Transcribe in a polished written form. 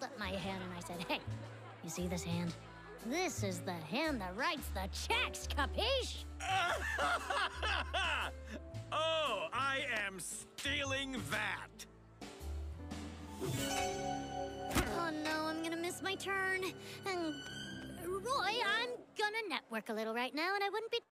held up my hand and I said, hey, you see this hand? This is the hand that writes the checks, capiche? Oh, I am stealing that. Oh no, I'm gonna miss my turn. And Roy, I'm gonna network a little right now, and I wouldn't be